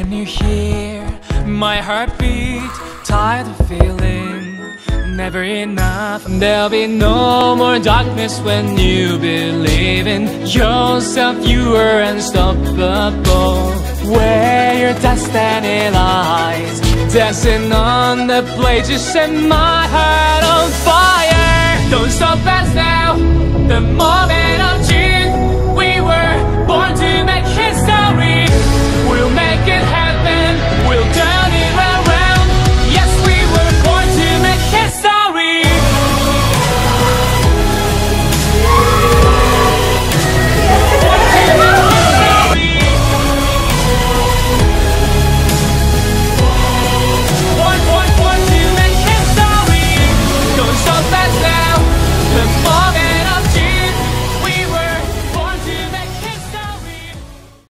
Can you hear my heartbeat? Tired of feeling never enough. There'll be no more darkness when you believe in yourself. You are unstoppable. Where your destiny lies, dancing on the blade, you set my heart on fire. Don't stop us now, the moment of